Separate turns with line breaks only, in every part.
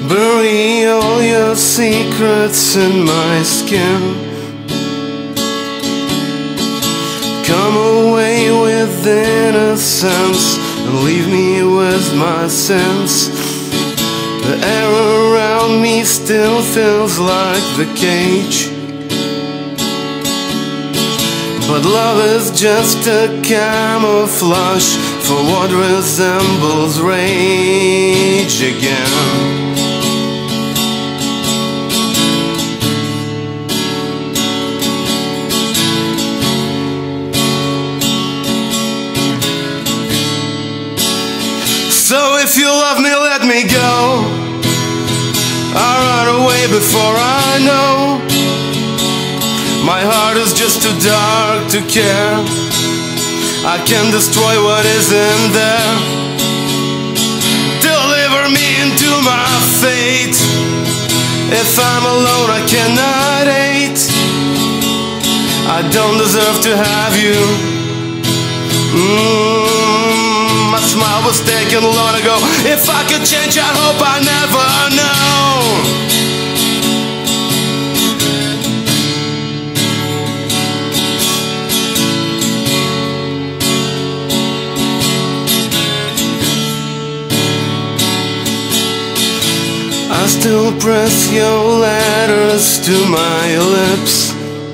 Bury all your secrets in my skin. Come away with innocence and leave me with my sins. The air around me still feels like the cage, but love is just a camouflage for what resembles rage again. So if you love me, let me go. I'll run away before I know. My heart is just too dark to care. I can destroy what isn't there. Deliver me into my fate. If I'm alone, I cannot hate. I don't deserve to have you. My smile was taken long ago. If I could change, I hope I never know. I still press your letters to my lips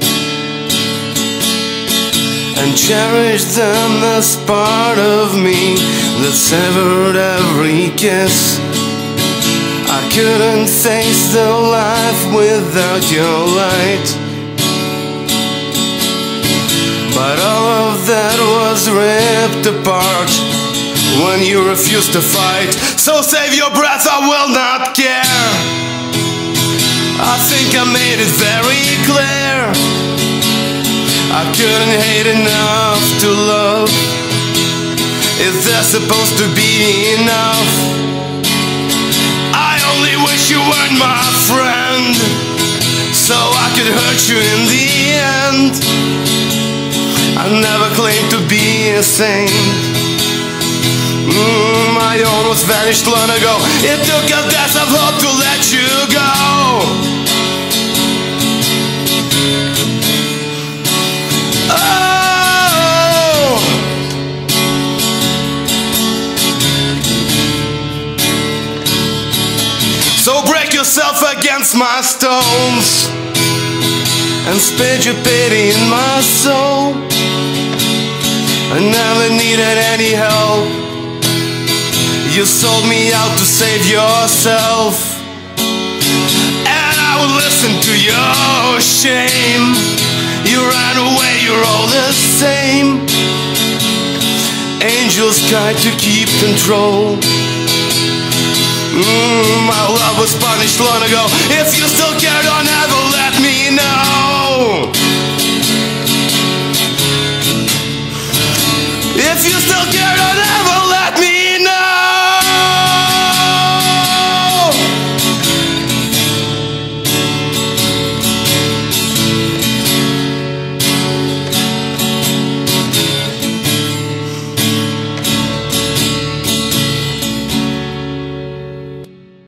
and cherish them as part of me that severed every kiss. I couldn't face the life without your light, but all of that was ripped apart when you refused to fight. So save your breath, I will not care. I think I made it very clear. I couldn't hate enough to love. Is there supposed to be enough? I only wish you weren't my friend, so I could hurt you in the end. I never claimed to be a saint. My own was vanished long ago. It took a death of hope to let you go. So break yourself against my stones and spit your pity in my soul. I never needed any help. You sold me out to save yourself, and I would listen to your shame. You ran away, you're all the same. Angels tried to keep control. My love was punished long ago. If you still care, don't ever let me know.